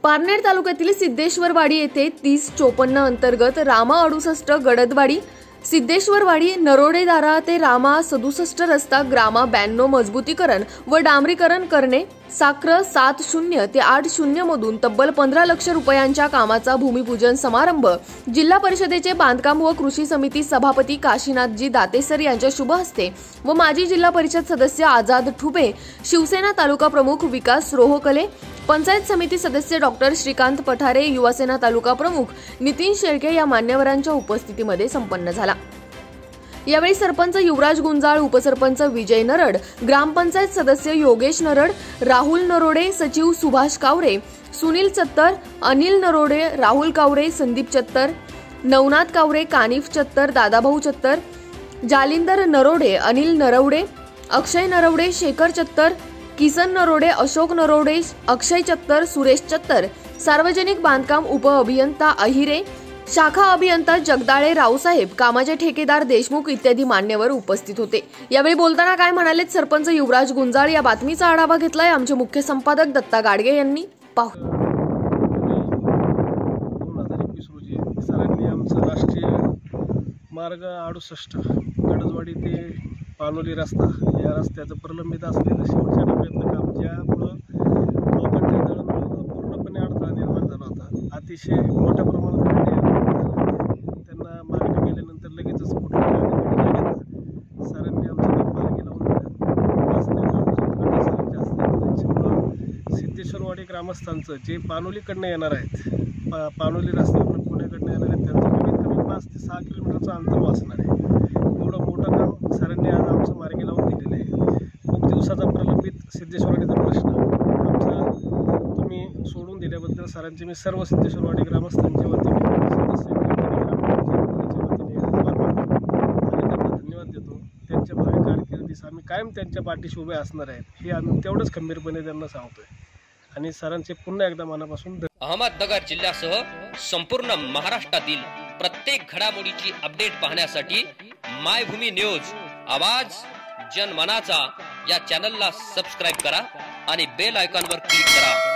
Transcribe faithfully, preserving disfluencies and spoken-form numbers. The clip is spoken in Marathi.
पारनेर तालुक्यातील सिद्धेश्वरवाडी येथे तीस चोपन्न अंतर्गत रामा अडुसष्ट गडदवाडी, सिद्धेश्वरवाडी नरोडेदारा ते रामा सदुसष्ट रस्ता ग्रामा ब्याण्णव मजबूतीकरण व डांबरीकरण करणे साक्र सात शून्य ते आठ शून्य मधून तब्बल पंधरा लक्ष रुपयांच्या कामाचा भूमिपूजन समारंभ जिल्हा परिषदेचे बांधकाम व कृषी समिती सभापती काशीनाथजी दातेसर यांच्या शुभ हस्ते व माजी जिल्हा परिषद सदस्य आझाद ठुबे, शिवसेना तालुका प्रमुख विकास रोहकले, पंचायत समिती सदस्य डॉक्टर श्रीकांत पठारे, युवासेना तालुका प्रमुख नितीन शेळके या मान्यवरांच्या उपस्थितीमध्ये संपन्न झाला। यावेळी सरपंच युवराज गुंजाळ, उपसरपंच विजय नरड, ग्रामपंचायत सदस्य योगेश नरड, राहुल नरोडे, सचिव सुभाष कावरे, सुनील चत्तर, अनिल नरोडे, राहुल कावरे, संदीप चत्तर, नवनाथ कावरे, कानिफ चत्तर, दादाभाऊ चत्तर, जालिंदर नरोडे, अनिल नरवडे, अक्षय नरवडे, शेखर चत्तर, किसन नरोडे, अशोक नरोडे, अक्षय चत्तर, सुरेश चत्तर, सार्वजनिक बांधकाम उप अभियंता अहिरे, शाखा अभियंता जगदाळे रावसाहेब, कामाचे ठेकेदार देशमुख इत्यादी मान्यवर उपस्थित होते। यावेळी बोलताना काय म्हणाले सरपंच युवराज गुंजाळ, या बातमीचा आढावा घेतलाय आमचे मुख्य संपादक दत्ता गाडगे यांनी। पाहू। दोन हजार एकवीस रोजी सरांनी आमचा राष्ट्रीय मार्ग अडुसष्ट गडदवाडी ते पानोली रस्ता या रस्त्याचं प्रलंबित असलेलं शेवटच्या टप्प्यातलं काम, ज्यामुळं लोकांच्या दळणवळणाला पूर्णपणे अडथळा निर्माण झाला होता। अतिशय मोठ्या प्रमाणात त्यांना मागणी केल्यानंतर लगेचच कुठल्या सरांनी आमचं काम मार्गी लावून दिलं। सिद्धेश्वरवाडी ग्रामस्थांचं जे पानोलीकडनं येणार आहेत, पा पानोली रस्त्यावरून पुण्याकडनं येणार आहेत, त्यांचं कमीत कमी पाच ते सहा किलोमीटरचं अंतर वाचणार आहे। एवढं मोठं काम सरांनी आज आमचं मार्गी लावून दिलेलं आहे। खूप दिवसाचा प्रलंबित सिद्धेश्वरवाडीचा प्रश्न आमचा तुम्ही सोडून दिल्याबद्दल सरांचे मी सर्व सिद्धेश्वरवाडी ग्रामस्थांच्या वतीने, सदस्यांच्या वतीने, ग्रामपंचायतीच्या वतीने आभार मानतो आणि त्यांना धन्यवाद देतो। त्यांच्या भावी कारकिर्दीस आम्ही कायम त्यांच्या पाठीशी उभे असणार आहेत हे आम्ही तेवढंच खंबीरपणे त्यांना सांगतोय आणि सरांचे पुन्हा एकदा मनापासून। अहमदनगर जिल्ह्यासह संपूर्ण महाराष्ट्रातील प्रत्येक घडामोडीची अपडेट पाहण्यासाठी मायभूमी न्यूज आवाज जनमनाचा या चॅनलला सबस्क्राइब करा आणि बेल आयकॉनवर क्लिक करा।